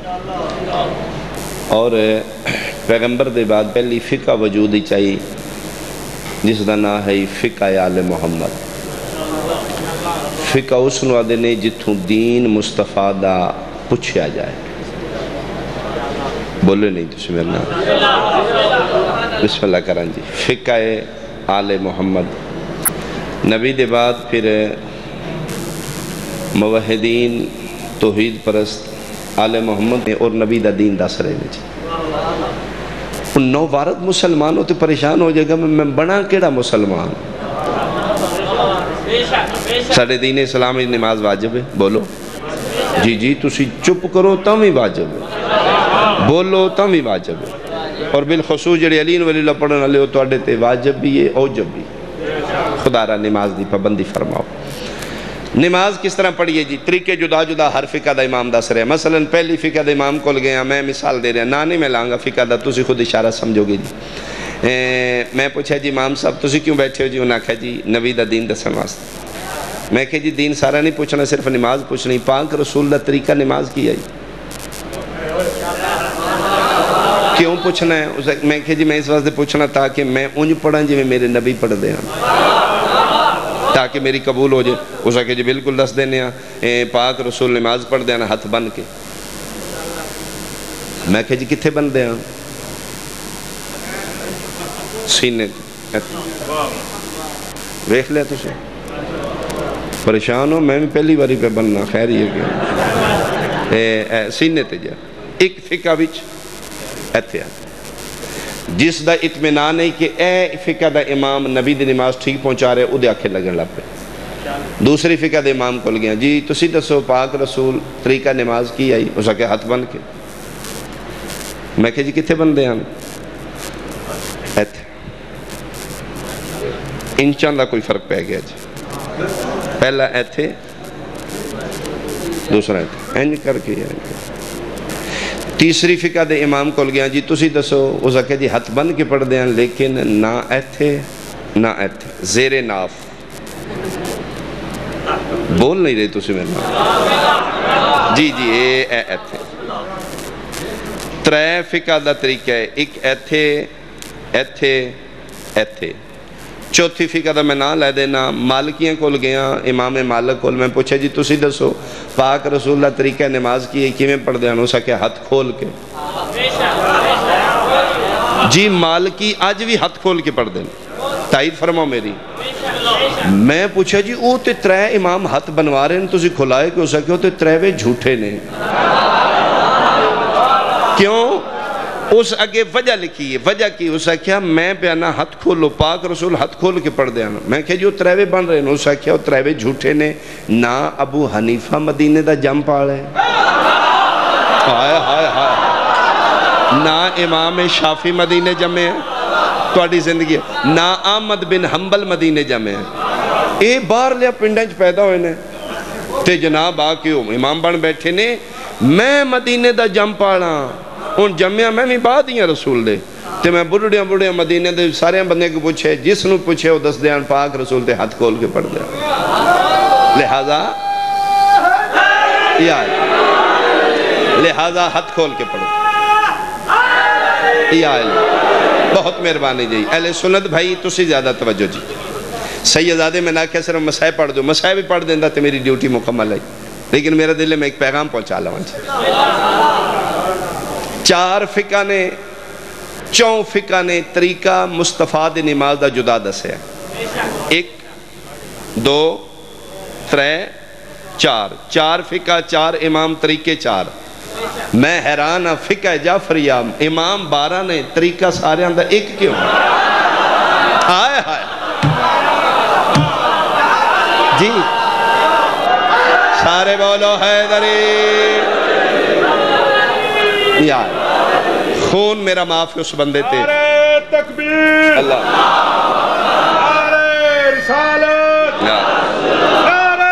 اور پیغمبر دے بعد پہلی فقہ وجود ہی چاہیے جس کا نام ہے فقہ آل محمد. فقہ اس نو آدھے نے جتھوں دین مصطفیٰ دا پوچھیا جائے. بولے نہیں تو میرے نام بسم اللہ کران جی. فقہ آل محمد نبی دے بعد پھر موحدین توحید پرست آل محمد اور نبی دا دین دس رہے ہیں جی. نو وارد مسلمان ہوتے پریشان ہو جائے گا میں بنا کیڑا مسلمان. ساڑھے دین اسلامی نماز واجب ہے بولو جی جی تسی چپ کرو تم ہی واجب ہے بولو تم ہی واجب ہے. اور بالخصوص جڑے علین ولی اللہ پڑھنے والے ہو تو اڈے تے واجب بھی ہے اوجب بھی. خدا را نماز دی پابندی فرماؤ. نماز کس طرح پڑھیے جی طریقے جدا جدا ہر فقہ دا امام دس رہے ہیں. مثلا پہلی فقہ دا امام کول گیا میں مثال دے رہا نانی میں لانگا فقہ دا تسی خود اشارہ سمجھو گے جی. میں پوچھا جی امام صاحب تسی کیوں بیٹھے ہو جی انہاں کہا جی نبی دا دین دسن واسطے. میں کہا جی دین سارا نہیں پوچھنا صرف نماز پوچھنی. پاک رسول دا طریقہ نماز کی ہے کیوں پوچھنا ہے. میں کہا جی میں اس واسطے پوچھنا تاکہ میں انج پڑھاں جی میں میرے نبی پڑھ دے تاکہ میری قبول ہو جائے. اسے کہ جی بالکل دس دینے ہیں پاک رسول نماز پڑھ دینا ہاتھ بن کے. میں کہ جی کتھے بن دے ہیں سینے ویکھ لیا تُسے پریشان ہو. میں بھی پہلی باری پہ بننا خیر یہ کہ سینے تے جا ایک فقہ بچ ایتھے جس دا اطمینان ہے کہ اے فقہ دا امام نبی دی نماز ٹھیک پہنچا رہے او دے آکھے لگن لگ پہ. دوسری فقہ دے امام کول گیا جی تسی دسو پاک رسول طریقہ نماز کی آئی اسا کہ ہاتھ بن کے. میں کہ جی کتھے بندے ہیں ایتھے انچان دا کوئی فرق پہ گیا جی. پہلا ایتھے دوسرا ایتھے اینج کر کے تیسری فقہ دے امام کول گیا جی تسی دسو اسا کہ جی ہاتھ بن کے پڑھ دیں لیکن نہ ایتھے نہ ایتھے زیر ناف. بول نہیں رہے تسی میرے نام جی جی اے ایتھے. ترے فقہ دا طریقہ ہے ایک ایتھے ایتھے ایتھے. چوتھی فقہ دا میں نہ لے دینا مالکیاں کول گیا امام مالک کول. میں پوچھا جی تسی دسو پاک رسول اللہ طریقہ نماز کی ہے کی میں پڑھ دیا نو سکے ہاتھ کھول کے. جی مالکی آج بھی ہاتھ کھول کے پڑھ دینا تائید فرماؤ میری. میں پوچھا جی او تے ترے امام ہاتھ بنوا رہے ہیں تسی کھلائے کہ ہو سکے ہو تے ترے وے جھوٹے نے. کیوں اس اگے وجہ لکھی ہے وجہ کی اسا کیا میں پیانا ہاتھ کھولو پاک رسول ہاتھ کھول کے پڑھ دیانا. میں کہ جو تریوے بن رہے ہیں اسا کیا تریوے جھوٹے نے. نہ ابو حنیفہ مدینے دا جم پاڑ ہے ہائے ہائے ہائے نہ امام شافی مدینے جمے ہیں توڑی زندگی ہے نہ احمد بن حنبل مدینے جمے ہیں. اے بار لیا پنڈنج پیدا ہوئے نے تے جناب آکے امام بن بیٹھے نے. میں مدینے دا جم پاڑا ان جمعہ میں بھی بعد ہی رسول دے تے میں بڑھڑیاں مدینے دے سارے بندے کو پوچھے جس نو پوچھے وہ دس دیان پاک رسول تے ہاتھ کھول کے پڑھ دیا. لہذا ہاتھ کھول کے پڑھ دیا. بہت مہربانی جی اہل سنت بھائی تسی زیادہ توجہ جی. سیدادے میں نہ کہ صرف مسائل پڑھ دو مسائل بھی پڑھ دیندہ تے میری ڈیوٹی مکمل ہے لیکن میرے دل میں ایک پیغام پہنچا لوں جی. چار فقہ نے چون فقہ نے طریقہ مصطفیٰ دی نماز دا جدا دسے ہیں. ایک دو ترے چار. چار فقہ چار امام طریقے چار. میں حیران فقہ جعفریہ امام 12 نے طریقہ سارے اندر ایک کیوں آئے ہائے جی سارے بولو حیدری. یا خون میرا معاف اس بندے تے. نعرہ تکبیر اللہ نعرہ رسالت نعرہ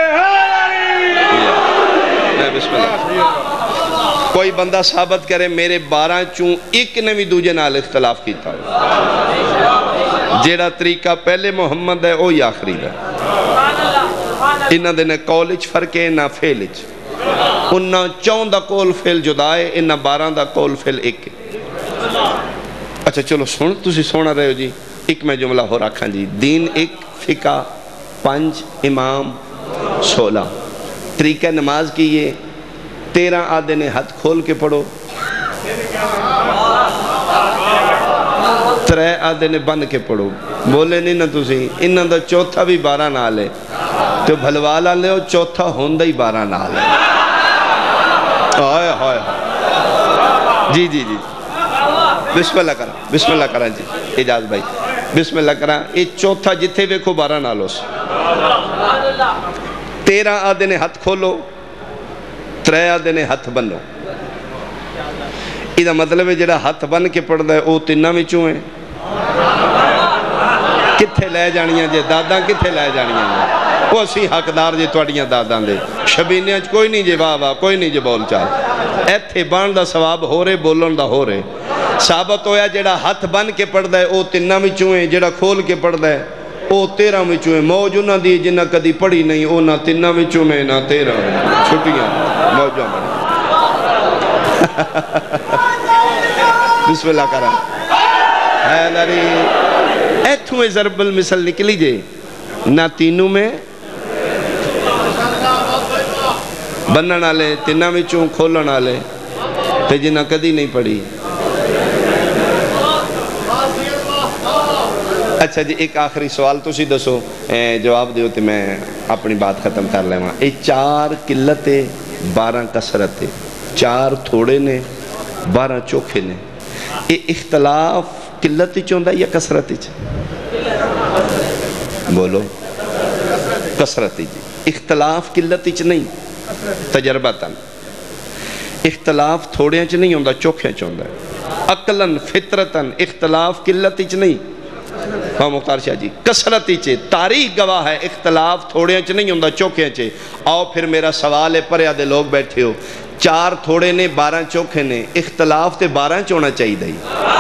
حیدری. بسم اللہ. کوئی بندہ ثابت کرے میرے 12 چون ایک نے بھی دوجے نال اختلاف کیتا ہے. جیڑا طریقہ پہلے محمد ہے وہ آخری ہے. انہاں دے نہ قولچ فرق ہے نہ فعلچ. انہاں 4 دا قول فعل جدا ہے، انہاں 12 دا قول فعل ایک ہے۔ اچھا چلو سن تسی سونا رہے ہو جی، ایک میں جملہ ہو رکھاں جی، دین ایک، فقہ 5، امام 16، طریقہ نماز کی یہ 13 آدھے نے ہاتھ کھول کے پڑھو، 3 آدھے نے بن کے پڑھو، بولے نہیں نا تسی، انہاں دا چوتھا بھی 12 نال ہے، تو بھلوالا لے ہو چوتھا ہوندہ ہی 12 نال ہے۔ آئے آئے جی جی جی بسم اللہ کرا، بسم اللہ کرا جی، اجاز بھائی بسم اللہ کرا، یہ چوتھا جتھے ویکھو 12 نال ہو سے، 13 آدھے نے ہاتھ کھولو، 3 آدھے نے ہاتھ بنو۔ یہ مطلب ہے جڑا ہاتھ بن کے پڑھ دا ہے وہ 3 میں چوں ہیں، کتھے لے جانیاں جے داداں، کتھے لے جانیاں جے وہ اسی حقدار جے توڑیاں داداں دے، شبینیاں کوئی نہیں جے واہ واہ، کوئی نہیں جے بول چال، ایتھے بان دا ثواب ہو رہے، بولن دا ہو رہے۔ ثابت ہویا جڑا ہاتھ بن کے پڑھ دا ہے وہ 3 میں چوں ہیں، جڑا کھول کے پڑھ دا ہے وہ 13 میں چوں ہیں۔ موج انہاں دی جنہ کدی پڑھی نہیں، وہ نہ 3 میں چوں میں نہ 13 میں، چھٹیاں موجہ میں۔ بسم اللہ کرا حیدری ایتھویں ضرب المثل نکلی جے، نہ 3 میں بنن والے، 3 میں چوں کھولن والے، تے جنہ کدی نہیں پڑھی۔ اچھا جی ایک آخری سوال تو سی دسو، جواب دیو تے میں اپنی بات ختم کر لے وہاں۔ 4 قلت 12 کسرت، 4 تھوڑے نے 12 چوکھے نے، یہ اختلاف قلت چوندہ یا کسرت چ؟ بولو کسرت جی، اختلاف قلت چ نہیں، تجربتاً اختلاف تھوڑے چ نہیں ہوندہ، چوکھے چوندہ ہے، عقلاً فطرتاً اختلاف قلت چ نہیں۔ ہاں مختار شاہ جی کسرت چ، تاریخ گواہ ہے اختلاف تھوڑے چ نہیں ہوندہ، چوکھے چ۔ آؤ پھر میرا سوال ہے، پریا دے لوگ بیٹھے ہو، 4 تھوڑے نے 12 چوکھے نے، اختلاف تے 12 چونا چاہیے دائی،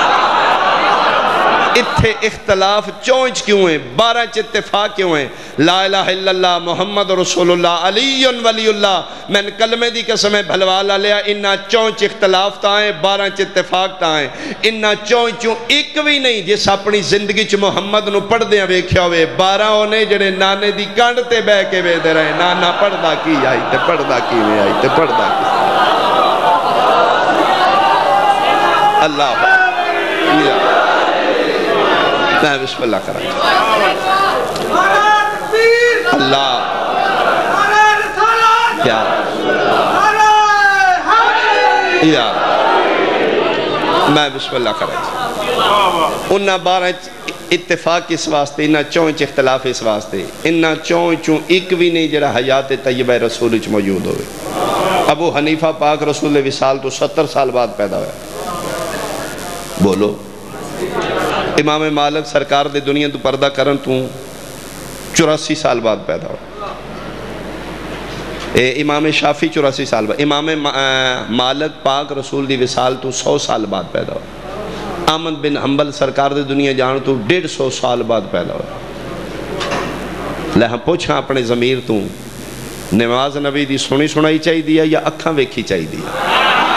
اتھے اختلاف چونچ کیوں ہیں، 12 چ اتفاق کیوں ہیں؟ لا الہ الا اللہ محمد رسول اللہ علی ولی اللہ، میں نے کلمے دی قسم ہے بھلوالا لیا، انہا چونچ اختلاف تائیں، 12 چ اتفاق تائیں، انہا چونچوں ایک بھی نہیں جس اپنی زندگی چ محمد نو پڑھ دیاں ویکھیا ہوئے، 12 ہونے جڑے نانے دی کانڈ تے بے کے وے دے رہے، نانا پڑھ دا کی آئی تے پڑھ دا کی میں آئی تے پڑھ دا کی اللہ میں بسم اللہ کرا اللہ کیا یا میں بسم اللہ کرا انہا 12 اتفاق اس واسطے، انہا 4 اختلاف اس واسطے، انہا 4 ایک بھی نہیں جڑا حیات طیبہ رسول اچ موجود ہوئے۔ ابو حنیفہ پاک رسول وصال تو 70 سال بعد پیدا ہوئے، بولو۔ امام مالک سرکار دے دنیا تو پردہ کرن تو 84 سال بعد پیدا ہو، امام شافی 84 سال بعد، امام مالک پاک رسول دی وصال تو 100 سال بعد پیدا ہو، احمد بن حنبل سرکار دے دنیا جان تو 150 سال بعد پیدا ہو۔ لہاں پوچھاں اپنے ضمیر تو، نماز نبی دی سنی سنائی چاہی دیا یا اکھاں ویکھی چاہی دیا؟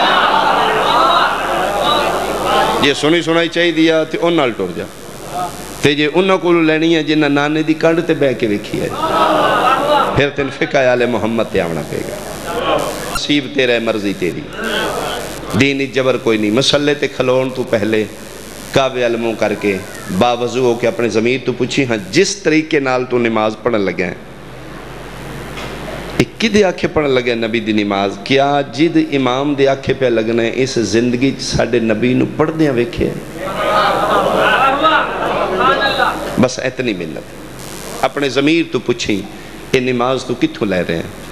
یہ سنی سنائی چاہی دیا تے انہا ٹر جا، تے جے انہا کو لینی ہے جنہا نانے دی کانڈ تے بے کے ویکھی ہے، پھر تن فقہ آل محمد تے آمنا پے گا، نصیب تیرے مرضی تیری، دینی جبر کوئی نہیں۔ مسلح تے کھلون تو پہلے کعبے علموں کر کے باوضو ہو کے اپنے ضمیر تو پوچھی، ہاں جس طریقے نال تو نماز پڑھن لگے ہیں، ایک دے آنکھیں پڑھن لگے نبی دی نماز، کیا جد امام دے آنکھیں پہ لگنے اس زندگی ساڑھے نبی نو پڑھ دیاں ویکھے؟ بس اتنی منت، اپنے ضمیر تو پوچھیں یہ نماز تو کتھوں لے رہے ہیں؟